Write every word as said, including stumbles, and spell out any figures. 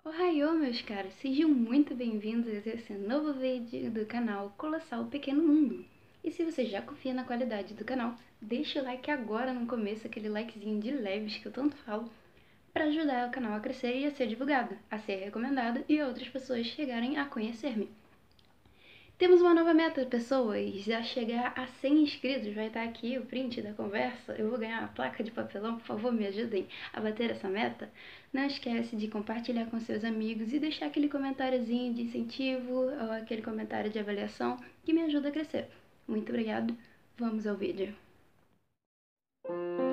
Ohayô, meus caros, sejam muito bem-vindos a esse novo vídeo do canal Colossal Pequeno Mundo. E se você já confia na qualidade do canal, deixa o like agora no começo, aquele likezinho de leves que eu tanto falo, para ajudar o canal a crescer e a ser divulgado, a ser recomendado e outras pessoas chegarem a conhecer-me. Temos uma nova meta, pessoas, já chegar a cem inscritos, vai estar aqui o print da conversa, eu vou ganhar uma placa de papelão, por favor me ajudem a bater essa meta. Não esquece de compartilhar com seus amigos e deixar aquele comentáriozinho de incentivo ou aquele comentário de avaliação que me ajuda a crescer. Muito obrigado, vamos ao vídeo.